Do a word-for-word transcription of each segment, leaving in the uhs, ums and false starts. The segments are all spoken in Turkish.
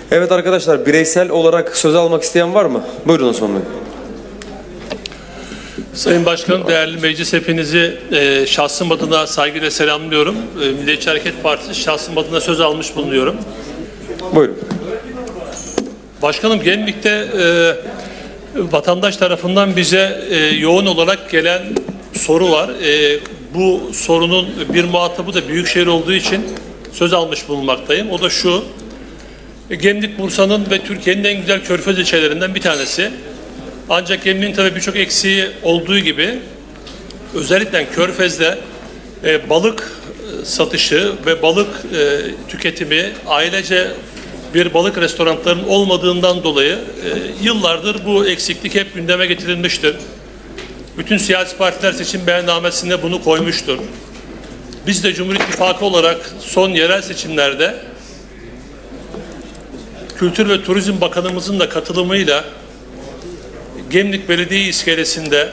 Evet arkadaşlar, bireysel olarak söz almak isteyen var mı? Buyurun Osman Bey. Sayın Başkanım, değerli meclis, hepinizi e, şahsım adına saygıyla selamlıyorum. E, Milliyetçi Hareket Partisi şahsım adına söz almış bulunuyorum. Buyurun. Başkanım, Gemlik'te e, vatandaş tarafından bize e, yoğun olarak gelen soru var. E, bu sorunun bir muhatabı da Büyükşehir olduğu için söz almış bulunmaktayım. O da şu: Gemlik, Bursa'nın ve Türkiye'nin en güzel körfez ilçelerinden bir tanesi. Ancak Gemlik'in tabii birçok eksiği olduğu gibi özellikle körfezde e, balık satışı ve balık e, tüketimi, ailece bir balık restoranlarının olmadığından dolayı e, yıllardır bu eksiklik hep gündeme getirilmiştir. Bütün siyasi partiler seçim beyannamesinde bunu koymuştur. Biz de Cumhur İttifakı olarak son yerel seçimlerde Kültür ve Turizm Bakanımızın da katılımıyla Gemlik Belediye İskelesi'nde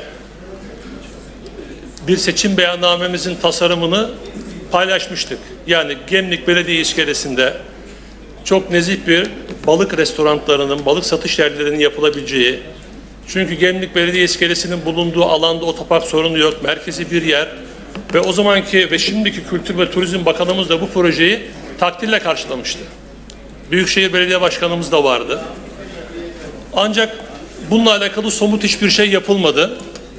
bir seçim beyannamemizin tasarımını paylaşmıştık. Yani Gemlik Belediye İskelesi'nde çok nezih bir balık restoranlarının, balık satış yerlerinin yapılabileceği, çünkü Gemlik Belediye İskelesi'nin bulunduğu alanda otopark sorunu yok, merkezi bir yer ve o zamanki ve şimdiki Kültür ve Turizm Bakanımız da bu projeyi takdirle karşılamıştı. Büyükşehir Belediye Başkanımız da vardı. Ancak bununla alakalı somut hiçbir şey yapılmadı.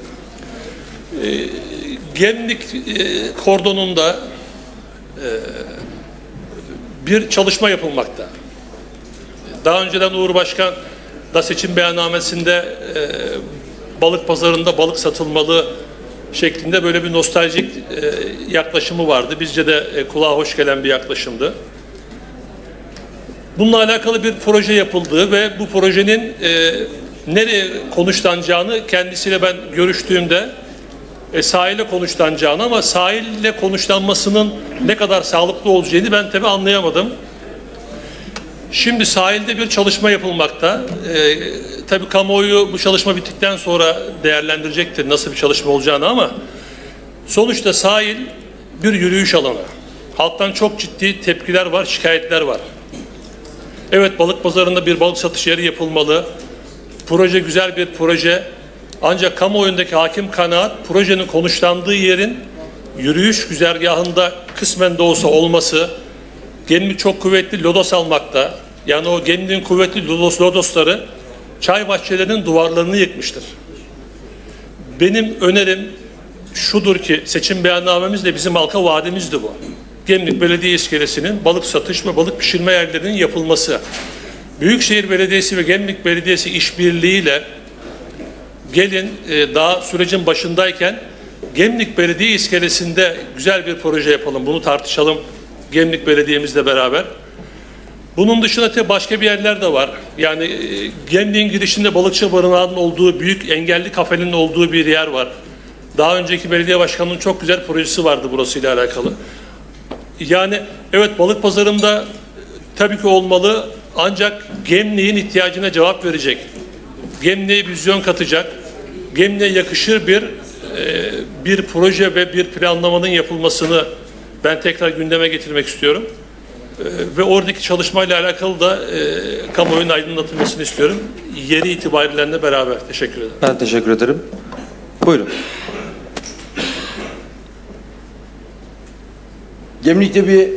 E, Gemlik e, kordonunda e, bir çalışma yapılmakta. Daha önceden Uğur Başkan da seçim beyannamesinde e, balık pazarında balık satılmalı şeklinde böyle bir nostaljik e, yaklaşımı vardı. Bizce de e, kulağa hoş gelen bir yaklaşımdı. Bununla alakalı bir proje yapıldığı ve bu projenin e, nereye konuşlanacağını kendisiyle ben görüştüğümde e, sahile konuşlanacağını, ama sahille konuşlanmasının ne kadar sağlıklı olacağını ben tabii anlayamadım. Şimdi sahilde bir çalışma yapılmakta. E, tabii kamuoyu bu çalışma bittikten sonra değerlendirecektir nasıl bir çalışma olacağını, ama sonuçta sahil bir yürüyüş alanı. Halktan çok ciddi tepkiler var, şikayetler var. Evet, balık pazarında bir balık satış yeri yapılmalı. Proje güzel bir proje. Ancak kamuoyundaki hakim kanaat, projenin konuşlandığı yerin yürüyüş güzergahında kısmen de olsa olması. Gemlik çok kuvvetli lodos almakta. Yani o Gemlik'in kuvvetli lodos, lodosları çay bahçelerinin duvarlarını yıkmıştır. Benim önerim şudur ki, seçim beyannamemizle bizim halka vaadimizdi bu. Gemlik Belediye İskelesi'nin balık satış ve balık pişirme yerlerinin yapılması. Büyükşehir Belediyesi ve Gemlik Belediyesi işbirliğiyle gelin e, daha sürecin başındayken Gemlik Belediye İskelesi'nde güzel bir proje yapalım. Bunu tartışalım Gemlik Belediye'mizle beraber. Bunun dışında tabii başka bir yerler de var. Yani e, Gemlik'in girişinde balıkçı barınağının olduğu, büyük engelli kafenin olduğu bir yer var. Daha önceki belediye başkanının çok güzel projesi vardı burasıyla alakalı. Yani evet, balık pazarında tabii ki olmalı, ancak Gemlik'in ihtiyacına cevap verecek, Gemlik'e vizyon katacak, Gemlik'e yakışır bir e, bir proje ve bir planlamanın yapılmasını ben tekrar gündeme getirmek istiyorum. E, ve oradaki çalışmayla alakalı da e, kamuoyunun aydınlatılmasını istiyorum. Yeri itibariyle beraber. Teşekkür ederim. Ben teşekkür ederim. Buyurun. Gemlik'te bir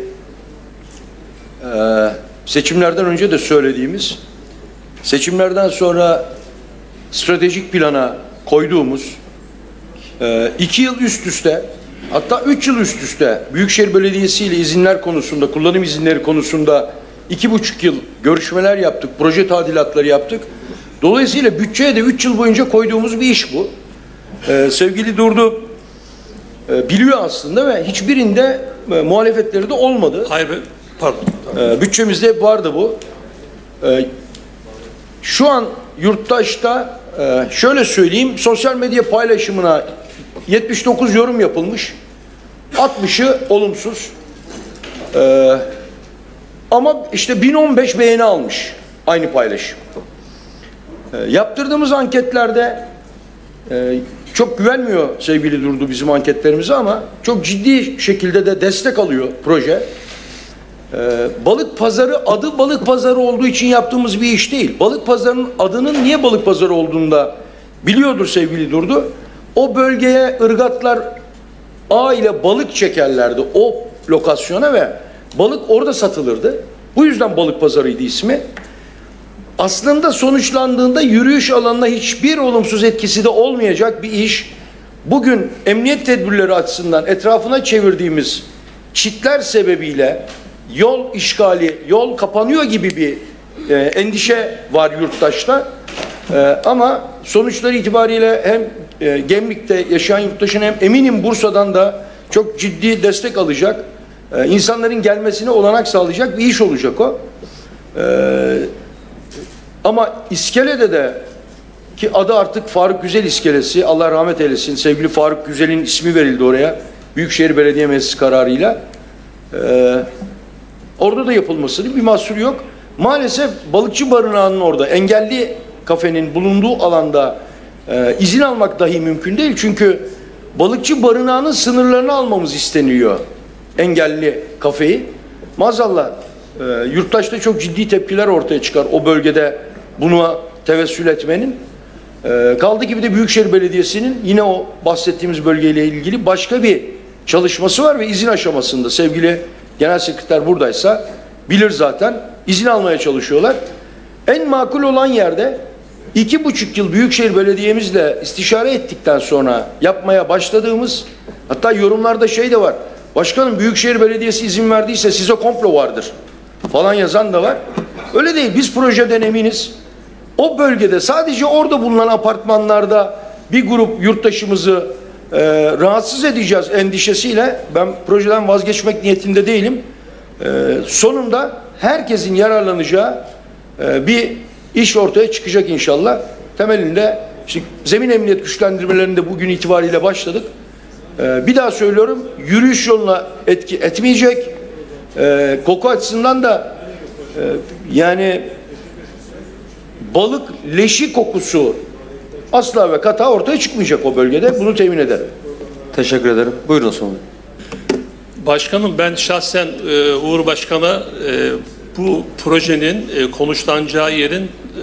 e, seçimlerden önce de söylediğimiz, seçimlerden sonra stratejik plana koyduğumuz e, iki yıl üst üste, hatta üç yıl üst üste Büyükşehir Belediyesi ile izinler konusunda, kullanım izinleri konusunda iki buçuk yıl görüşmeler yaptık, proje tadilatları yaptık. Dolayısıyla bütçeye de üç yıl boyunca koyduğumuz bir iş bu. E, sevgili Durdu e, biliyor aslında ve hiçbirinde e, muhalefetleri de olmadı. Hayır, pardon. E, bütçemizde hep vardı bu. E, şu an yurttaşta e, şöyle söyleyeyim, sosyal medya paylaşımına yetmiş dokuz yorum yapılmış, altmışı olumsuz. E, ama işte bin on beş beğeni almış aynı paylaşım. E, yaptırdığımız anketlerde e, çok güvenmiyor sevgili Durdu bizim anketlerimize, ama çok ciddi şekilde de destek alıyor proje. Ee, balık pazarı adı balık pazarı olduğu için yaptığımız bir iş değil. Balık pazarının adının niye balık pazarı olduğunu da biliyordur sevgili Durdu. O bölgeye ırgatlar ağ ile balık çekerlerdi o lokasyona ve balık orada satılırdı. Bu yüzden balık pazarıydı ismi. Aslında sonuçlandığında yürüyüş alanına hiçbir olumsuz etkisi de olmayacak bir iş. Bugün emniyet tedbirleri açısından etrafına çevirdiğimiz çitler sebebiyle yol işgali, yol kapanıyor gibi bir e, endişe var yurttaşta. E, ama sonuçları itibariyle hem e, Gemlik'te yaşayan yurttaşın hem eminim Bursa'dan da çok ciddi destek alacak, e, insanların gelmesine olanak sağlayacak bir iş olacak o. E, ama iskelede de ki adı artık Faruk Güzel İskelesi, Allah rahmet eylesin, sevgili Faruk Güzel'in ismi verildi oraya Büyükşehir Belediye Meclisi kararıyla. Ee, orada da yapılmasının bir mahsuru yok. Maalesef balıkçı barınağının orada, engelli kafenin bulunduğu alanda e, izin almak dahi mümkün değil. Çünkü balıkçı barınağının sınırlarını almamız isteniyor, engelli kafeyi. Maazallah e, yurttaşta çok ciddi tepkiler ortaya çıkar o bölgede buna tevessül etmenin. E, kaldı ki bir de Büyükşehir Belediyesi'nin yine o bahsettiğimiz bölgeyle ilgili başka bir çalışması var ve izin aşamasında. Sevgili Genel Sekreter buradaysa bilir zaten. İzin almaya çalışıyorlar. En makul olan yerde iki buçuk yıl Büyükşehir Belediye'mizle istişare ettikten sonra yapmaya başladığımız, hatta yorumlarda şey de var. Başkanım Büyükşehir Belediyesi izin verdiyse size komplo vardır falan yazan da var. Öyle değil. Biz projeden eminiz. O bölgede sadece orada bulunan apartmanlarda bir grup yurttaşımızı e, rahatsız edeceğiz endişesiyle ben projeden vazgeçmek niyetinde değilim. E, sonunda herkesin yararlanacağı e, bir iş ortaya çıkacak inşallah. Temelinde işte zemin emniyet güçlendirmelerinde bugün itibariyle başladık. E, bir daha söylüyorum, yürüyüş yoluna etki etmeyecek. E, koku açısından da e, yani balık leşi kokusu asla ve kata ortaya çıkmayacak o bölgede. Bunu temin ederim. Teşekkür ederim. Buyurun Osman Bey. Başkanım ben şahsen e, Uğur Başkan'a e, bu projenin e, konuşlanacağı yerin e,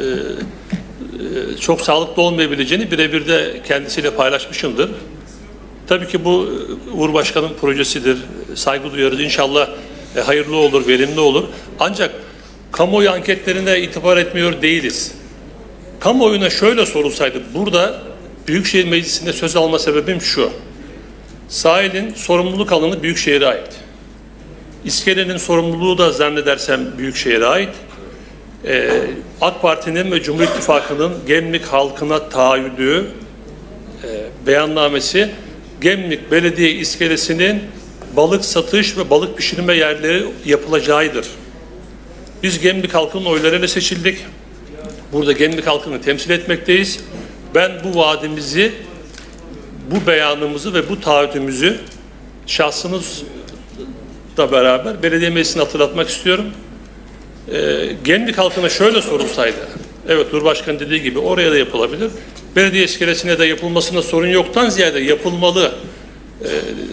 e, çok sağlıklı olmayabileceğini birebir de kendisiyle paylaşmışımdır. Tabii ki bu Uğur Başkan'ın projesidir. Saygı duyarız. İnşallah e, hayırlı olur, verimli olur. Ancak kamuoyu anketlerine itibar etmiyor değiliz. Kamuoyuna şöyle sorulsaydı, burada Büyükşehir Meclisi'nde söz alma sebebim şu. Sahilin sorumluluk alanı Büyükşehir'e ait. İskelenin sorumluluğu da zannedersem Büyükşehir'e ait. Ee, AK Parti'nin ve Cumhur İttifakı'nın Gemlik halkına taahhüdü, e, beyannamesi, Gemlik Belediye İskelesi'nin balık satış ve balık pişirme yerleri yapılacağıdır. Biz Gemlik halkının oylarıyla seçildik. Burada Gemlik halkını temsil etmekteyiz. Ben bu vaadimizi, bu beyanımızı ve bu taahhüdümüzü şahsınızla beraber belediye meclisine hatırlatmak istiyorum. Ee, Gemlik halkına şöyle sorulsaydı, evet Uğur Başkan dediği gibi oraya da yapılabilir. Belediye iskelesine de yapılmasına sorun yoktan ziyade yapılmalı e,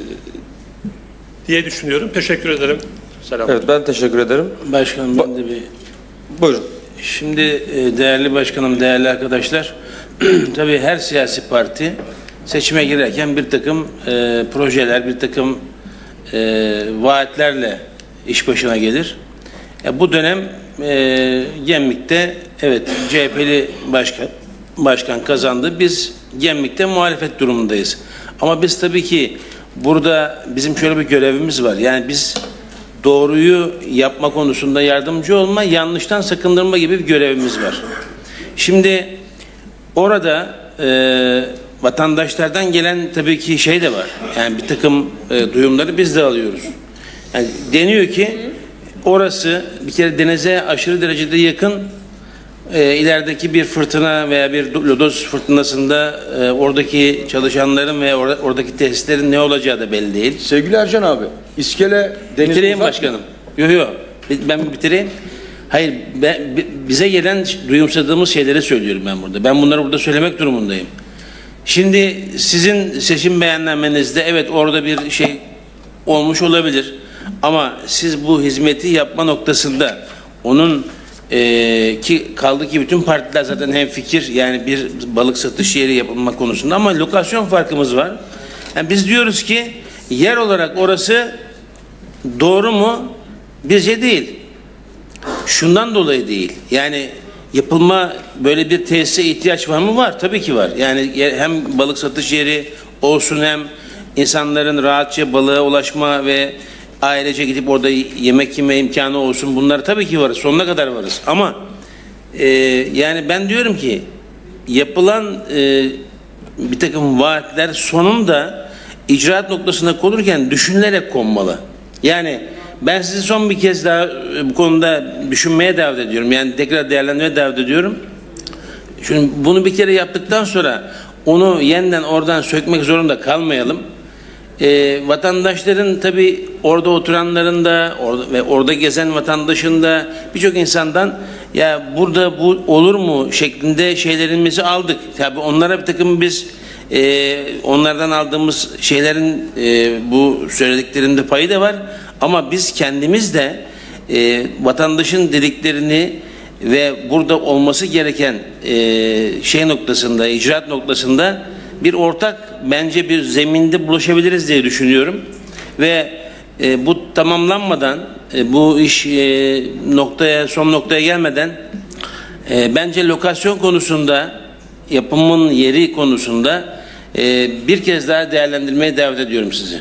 diye düşünüyorum. Teşekkür ederim. Selam. Evet, ben teşekkür ederim. Başkanım ben de bir... Buyurun. Şimdi e, değerli başkanım, değerli arkadaşlar, tabii her siyasi parti seçime girerken bir takım e, projeler, bir takım e, vaatlerle iş başına gelir. E, bu dönem e, Gemlik'te evet C H P'li başkan, başkan kazandı. Biz Gemlik'te muhalefet durumundayız. Ama biz tabii ki burada bizim şöyle bir görevimiz var. Yani biz doğruyu yapma konusunda yardımcı olma, yanlıştan sakındırma gibi bir görevimiz var. Şimdi orada e, vatandaşlardan gelen tabii ki şey de var. Yani bir takım e, duyumları biz de alıyoruz. Yani deniyor ki orası bir kere denize aşırı derecede yakın. E, ilerideki bir fırtına veya bir lodos fırtınasında e, oradaki çalışanların ve or oradaki tesislerin ne olacağı da belli değil. Sevgili Ercan abi, iskele deniz Bitireyim uzak başkanım. Yok yok. Ben bitireyim. Hayır, ben, bize gelen duyumsadığımız şeyleri söylüyorum ben burada. Ben bunları burada söylemek durumundayım. Şimdi sizin seçim beyannaменizde evet orada bir şey olmuş olabilir. Ama siz bu hizmeti yapma noktasında onun e, ki kaldı ki bütün partiler zaten hemfikir, yani bir balık satış yeri yapılma konusunda, ama lokasyon farkımız var. Yani biz diyoruz ki yer olarak orası doğru mu? Bizce değil. Şundan dolayı değil. Yani yapılma, böyle bir tesise ihtiyaç var mı? Var. Tabii ki var. Yani hem balık satış yeri olsun, hem insanların rahatça balığa ulaşma ve ailece gidip orada yemek yeme imkanı olsun. Bunlar tabii ki varız. Sonuna kadar varız. Ama e, yani ben diyorum ki yapılan e, bir takım vaatler sonunda icraat noktasına konurken düşünülerek konmalı. Yani ben sizi son bir kez daha bu konuda düşünmeye davet ediyorum. Yani tekrar değerlendirmeye davet ediyorum. Şimdi bunu bir kere yaptıktan sonra onu yeniden oradan sökmek zorunda kalmayalım. Ee, vatandaşların tabii orada oturanların da orada, ve orada gezen vatandaşın da birçok insandan ya burada bu olur mu şeklinde şeylerimizi aldık. Tabii onlara bir takım biz e, onlardan aldığımız şeylerin e, bu söylediklerinde payı da var. Ama biz kendimiz de e, vatandaşın dediklerini ve burada olması gereken e, şey noktasında, icraat noktasında bir ortak, bence bir zeminde buluşabiliriz diye düşünüyorum. Ve e, bu tamamlanmadan, e, bu iş e, noktaya, son noktaya gelmeden e, bence lokasyon konusunda, yapımın yeri konusunda e, bir kez daha değerlendirmeye davet ediyorum sizi.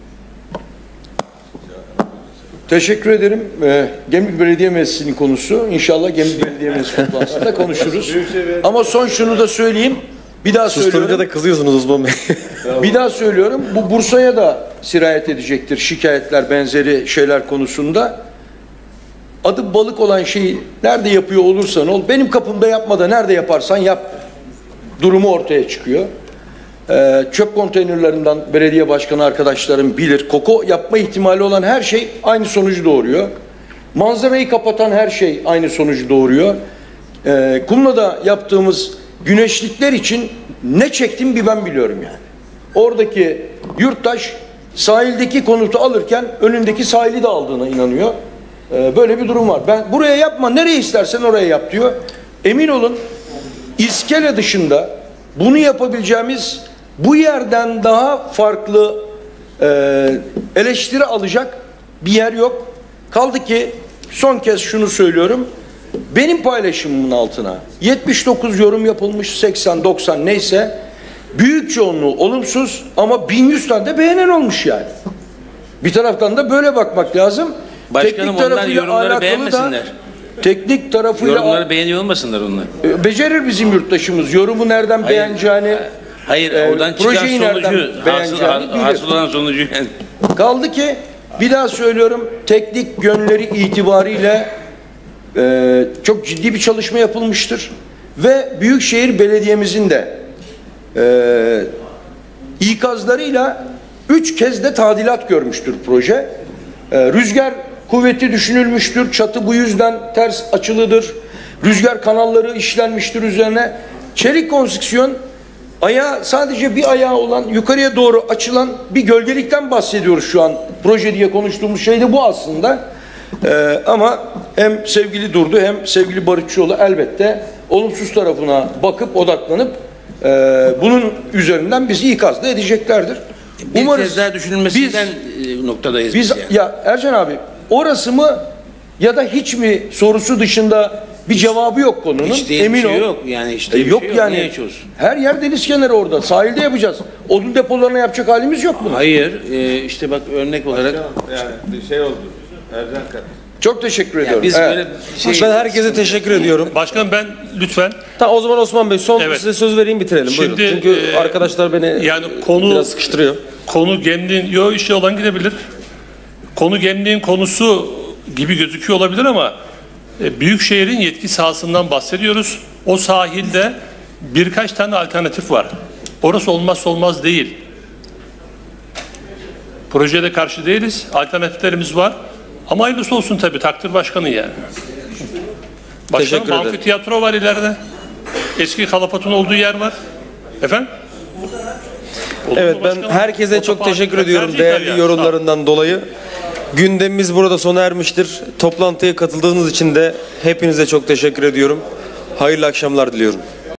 Teşekkür ederim. Ee, Gemlik Belediye Meclisi'nin konusu. İnşallah Gemlik Belediye Meclisi toplantısında konuşuruz. Ama son şunu da söyleyeyim. Bir daha Susturunca söylüyorum. da kızıyorsunuz Osman Bey. Bir daha söylüyorum. Bu Bursa'ya da sirayet edecektir şikayetler, benzeri şeyler konusunda. Adı balık olan şeyi nerede yapıyor olursan ol, benim kapımda yapma da nerede yaparsan yap durumu ortaya çıkıyor. Ee, çöp konteynerlerinden belediye başkanı arkadaşlarım bilir. Koko yapma ihtimali olan her şey aynı sonucu doğuruyor. Manzarayı kapatan her şey aynı sonucu doğuruyor. Ee, Kumla'da yaptığımız güneşlikler için ne çektim bir ben biliyorum yani. Oradaki yurttaş sahildeki konutu alırken önündeki sahili de aldığına inanıyor. Ee, böyle bir durum var. Ben buraya yapma, nereye istersen oraya yap diyor. Emin olun iskele dışında bunu yapabileceğimiz, bu yerden daha farklı e, eleştiri alacak bir yer yok. Kaldı ki son kez şunu söylüyorum. Benim paylaşımımın altına yetmiş dokuz yorum yapılmış, seksen doksan neyse, büyük çoğunluğu olumsuz ama bin yüz tane de beğenen olmuş yani. Bir taraftan da böyle bakmak lazım. Başkanım, Teknik onlar yorumları beğenmesinler. Da, teknik tarafıyla Yorumları beğeniyor olmasınlar onlar. e, becerir bizim yurttaşımız. Yorumu nereden Hayır, beğeneceğini, hayır e, oradan çıkan projeyi nereden sonucu, hasıl, beğeneceğini bilir. hasıl olan sonucu yani. Kaldı ki bir daha söylüyorum, teknik yönleri itibariyle e, çok ciddi bir çalışma yapılmıştır. Ve Büyükşehir Belediye'mizin de e, ikazlarıyla üç kez de tadilat görmüştür proje. E, rüzgar kuvveti düşünülmüştür. Çatı bu yüzden ters açılıdır. Rüzgar kanalları işlenmiştir üzerine. Çelik konstrüksiyon, ayağı sadece bir ayağı olan, yukarıya doğru açılan bir gölgelikten bahsediyoruz şu an. Proje diye konuştuğumuz şey de bu aslında. Ee, ama hem sevgili Durdu hem sevgili Barışçıoğlu elbette olumsuz tarafına bakıp odaklanıp e, bunun üzerinden bizi ikaz da edeceklerdir. Bir Umarız kez daha düşünülmesinden biz, noktadayız biz. biz yani. Ya Ercan abi, orası mı ya da hiç mi sorusu dışında bir cevabı yok konunun. Hiç değil, Emin bir şey ol. yok. Yani hiç E, değil, bir yok şey yok. yani. Niye hiç olsun? Her yer deniz kenarı orada. Sahilde yapacağız. Odun depolarına yapacak halimiz yok bunu. Hayır, e, işte bak örnek olarak. Yani şey oldu. Ercan Kat. Çok teşekkür Yani ediyorum. biz Evet. böyle şey, Ben herkese teşekkür ediyorum. Başkanım ben lütfen Tamam, o zaman Osman Bey son Evet. size söz vereyim, bitirelim. Şimdi, Buyurun. Çünkü e, arkadaşlar beni yani konu biraz sıkıştırıyor. konu gemliğin yo işi olan gidebilir. Konu gemliğin konusu gibi gözüküyor olabilir ama e, Büyükşehir'in yetki sahasından bahsediyoruz. O sahilde birkaç tane alternatif var. Orası olmazsa olmaz değil. Projede karşı değiliz. Alternatiflerimiz var. Ama hayırlısı olsun tabii. Takdir başkanı yani. Başkanım, Teşekkür ederim. amfiteyatro var ileride. Eski Kalafat'ın olduğu yer var. Efendim? Olur mu Evet, ben başkanım? herkese çok Otopark teşekkür tercih ediyorum eder değerli yani. yorumlarından dolayı. Gündemimiz burada sona ermiştir. Toplantıya katıldığınız için de hepinize çok teşekkür ediyorum. Hayırlı akşamlar diliyorum.